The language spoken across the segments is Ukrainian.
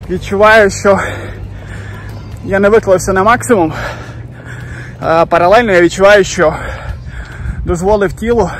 Відчуваю, що я не виклався на максимум. Паралельно я відчуваю, що дозволив тілу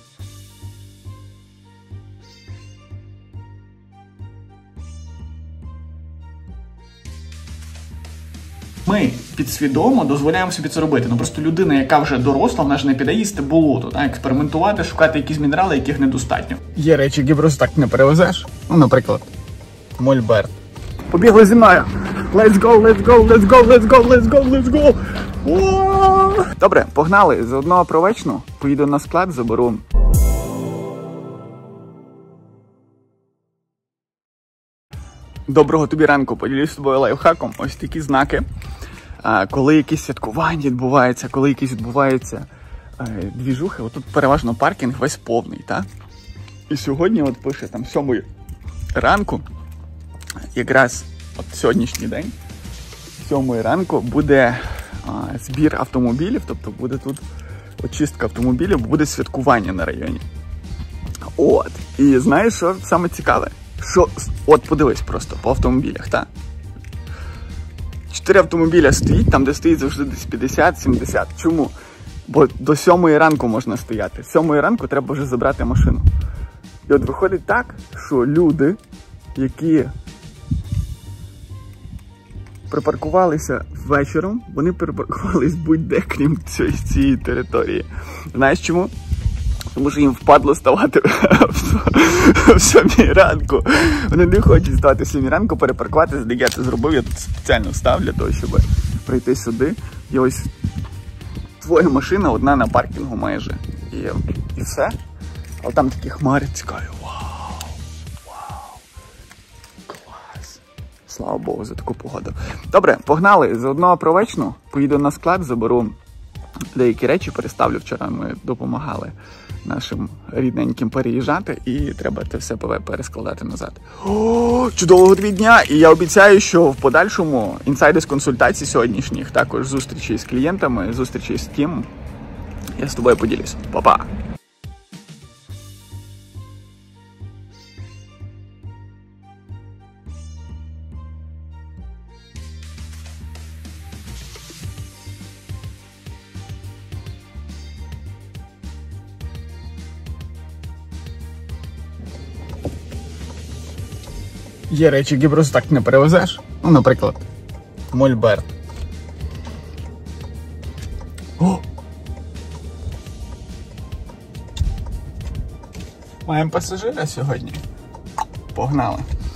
ми підсвідомо дозволяємо собі це робити. Ну просто людина, яка вже доросла, вона ж не піде їсти болото, так? Експериментувати, шукати якісь мінерали, яких недостатньо. Є речі, які просто так не перевезеш. Ну, наприклад, мольберт. Побігли зі мною. Let's go, let's go, let's go, let's go, let's go, let's go. О! Добре, погнали. Заодно провечну. Поїду на склад, заберу. Доброго тобі ранку. Поділюсь з тобою лайфхаком. Ось такі знаки. Коли якісь святкування відбуваються, коли якісь відбуваються двіжухи. Отут переважно паркінг весь повний, так? І сьогодні от пише там 7 ранку. Якраз от сьогоднішній день, 7 ранку, буде збір автомобілів, тобто буде тут очистка автомобілів, буде святкування на районі. От. І знаєш, що саме цікаве? Що, от подивись просто по автомобілях, так? 4 автомобіля стоїть, там де стоїть завжди десь 50-70. Чому? Бо до 7 ранку можна стояти. З 7 ранку треба вже забрати машину. І от виходить так, що люди, які припаркувалися вечором, вони припаркувались будь-де, крім цієї території. Знаєш чому? Тому що їм впадло ставати в 7 ранку. Вони не хочуть ставати в 7 ранку, перепаркуватися, де я це зробив, я тут спеціально став для того, щоб прийти сюди. І ось твоя машина одна на паркінгу майже. І все. Але там такі хмари цікаві. Слава Богу, за таку погоду. Добре, погнали. Заодно провечну. Поїду на склад, заберу деякі речі, переставлю. Вчора ми допомагали нашим рідненьким переїжджати, і треба це все перескладати назад. О, чудового тобі дня! І я обіцяю, що в подальшому інсайди з консультацій сьогоднішніх, також зустрічі з клієнтами, зустрічі з тим, я з тобою поділюсь. Па-па! Є речі, які просто так не перевезеш. Ну, наприклад, мольберт. О! Маємо пасажира сьогодні. Погнали.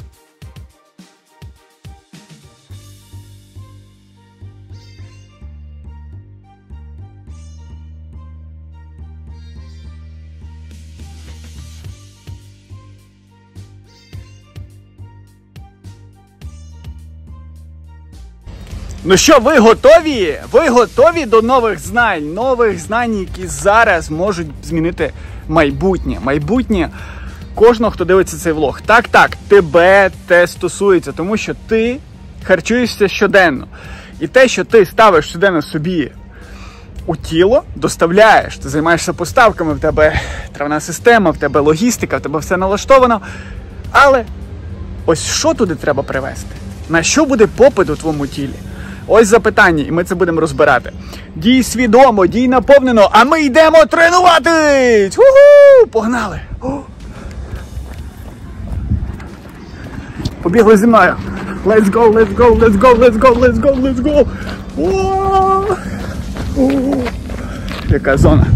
Ну що, ви готові? Ви готові до нових знань? Нових знань, які зараз можуть змінити майбутнє. Майбутнє кожного, хто дивиться цей влог. Так, тебе це стосується, тому що ти харчуєшся щоденно. І те, що ти ставиш щоденно собі у тіло, доставляєш. Ти займаєшся поставками, в тебе травна система, в тебе логістика, в тебе все налаштовано. Але ось що туди треба привезти? На що буде попит у твоєму тілі? Ось запитання, і ми це будемо розбирати. Дій свідомо, дій наповнено, а ми йдемо тренуватись! Уху! Погнали! Побігли зі мною! Let's go, let's go, let's go, let's go, let's go, let's go! Яка зона?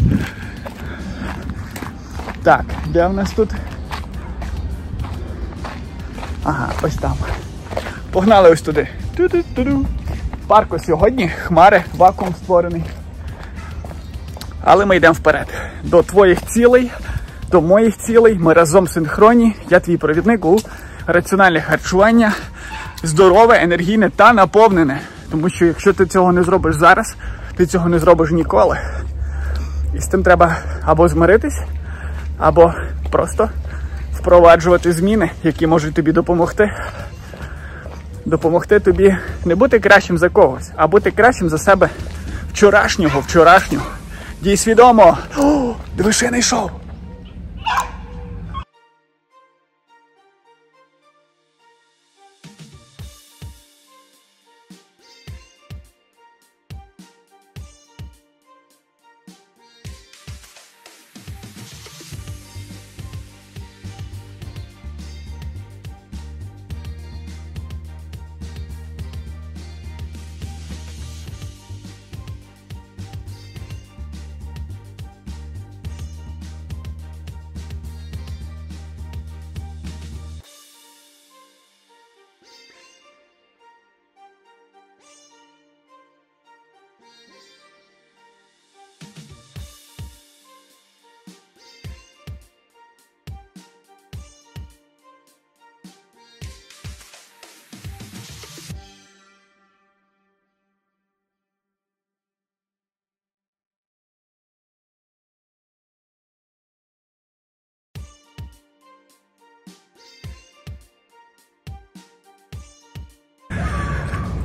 Так, де в нас тут? Ага, ось там. Погнали ось туди. Ту-ту-ту-ту. Парку сьогодні, хмари, вакуум створений. Але ми йдемо вперед. До твоїх цілей, до моїх цілей. Ми разом синхронні. Я твій провідник у раціональне харчування, здорове, енергійне та наповнене. Тому що якщо ти цього не зробиш зараз, ти цього не зробиш ніколи. І з тим треба або змиритись, або просто впроваджувати зміни, які можуть тобі допомогти. Допомогти тобі не бути кращим за когось, а бути кращим за себе вчорашнього. Дій свідомо. О, диви, що я знайшов.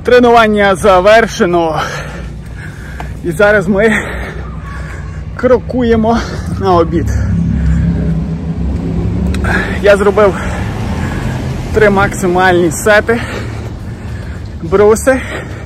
Тренування завершено. І зараз ми крокуємо на обід. Я зробив 3 максимальні сети. Бруси.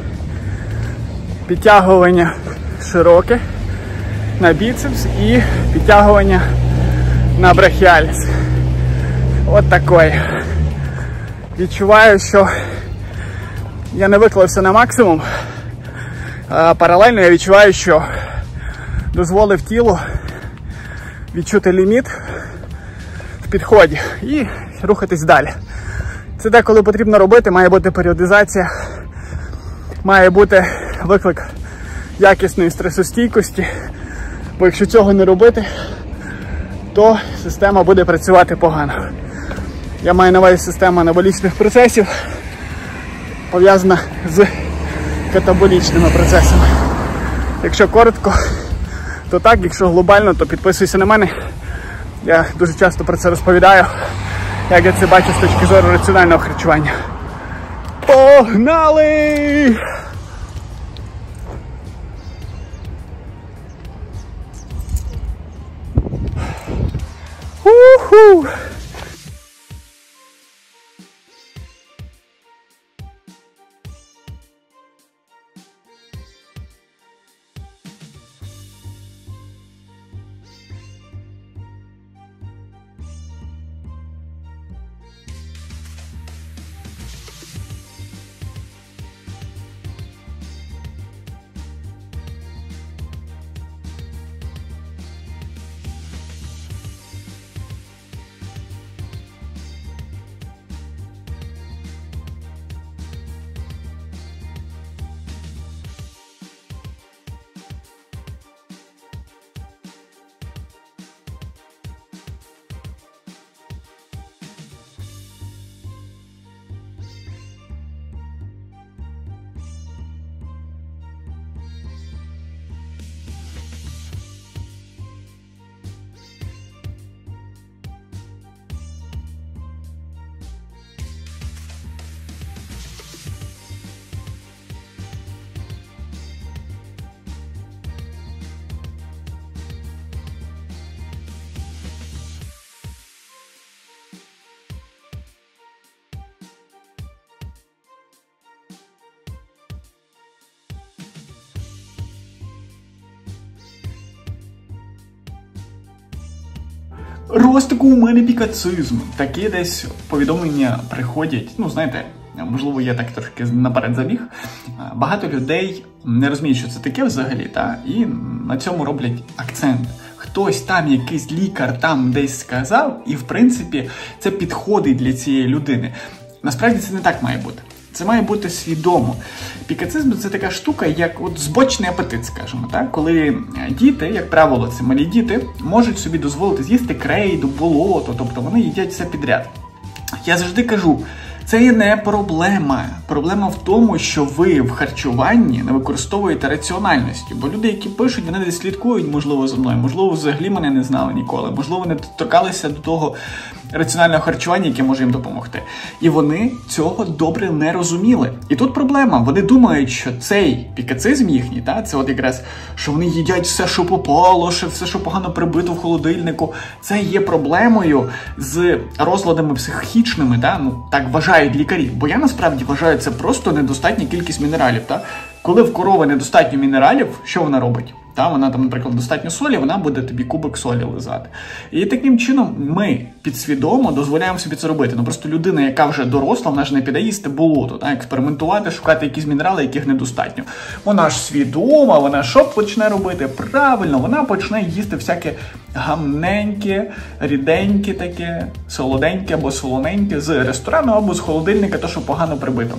Підтягування широке на біцепс і підтягування на брахіаліс. От такий. Відчуваю, що я не виклався на максимум. Паралельно я відчуваю, що дозволив тілу відчути ліміт в підході і рухатись далі. Це деколи потрібно робити, має бути періодизація, має бути виклик якісної стресостійкості, бо якщо цього не робити, то система буде працювати погано. Я маю на увазі систему анаболічних процесів, пов'язана з катаболічними процесами. Якщо коротко, то так, якщо глобально, то підписуйся на мене. Я дуже часто про це розповідаю, як я це бачу з точки зору раціонального харчування. Погнали! Уху! Ростику у мене пікацизм. Такі десь повідомлення приходять, ну знаєте, можливо я так трошки наперед забіг. Багато людей не розуміють, що це таке взагалі, і на цьому роблять акцент. Хтось там, якийсь лікар там десь сказав, і в принципі це підходить для цієї людини. Насправді це не так має бути. Це має бути свідомо. Пікацизм – це така штука, як от збочний апетит, скажімо, так? Коли діти, як правило, це малі діти, можуть собі дозволити з'їсти крейду, болото, тобто вони їдять все підряд. Я завжди кажу, це є не проблема. Проблема в тому, що ви в харчуванні не використовуєте раціональності. Бо люди, які пишуть, вони десь слідкують, можливо, за мною, можливо, взагалі мене не знали ніколи, можливо, не торкалися до того раціонального харчування, яке може їм допомогти. І вони цього добре не розуміли. І тут проблема. Вони думають, що цей пікацизм їхній, це от якраз, що вони їдять все, що попало, все, що погано прибито в холодильнику, це є проблемою з розладами психічними, так вважають лікарі. Бо я насправді вважаю, це просто недостатня кількість мінералів. Коли в корови недостатньо мінералів, що вона робить? Вона там, наприклад, достатньо солі, вона буде тобі кубик солі лизати. І таким чином ми підсвідомо дозволяємо собі це робити. Просто людина, яка вже доросла, вона ж не піде їсти болото, експериментувати, шукати якісь мінерали, яких недостатньо. Вона ж свідома, вона що почне робити? Правильно, вона почне їсти всяке гамненьке, ріденьке таке, солоденьке або солоненьке з ресторану або з холодильника, то, що погано прибито.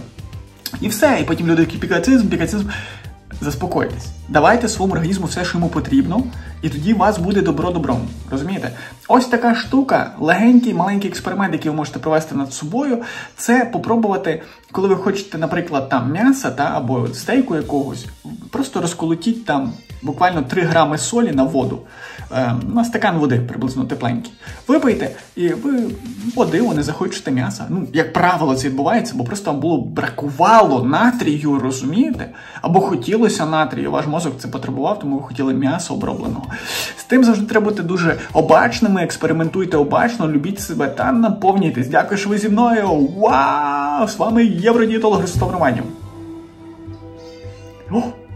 І все, і потім люди такі пікацизм. Заспокойтесь. Давайте своєму організму все, що йому потрібно. І тоді у вас буде добро добром. Розумієте? Ось така штука, легенький, маленький експеримент, який ви можете провести над собою, це попробувати, коли ви хочете, наприклад, там м'яса або стейку якогось, просто розколотіть там буквально 3 грами солі на воду, на стакан води приблизно тепленький. Випийте, і ви по диву не захочете м'яса. Ну, як правило, це відбувається, бо просто вам бракувало натрію, розумієте? Або хотілося натрію, ваш мозок це потребував, тому ви хотіли м'яса обробленого. З тим завжди треба бути дуже обачними, експериментуйте обачно, любіть себе та наповнюйтесь. Дякую, що ви зі мною. Вау! З вами євродієтолог Ростислав Романів.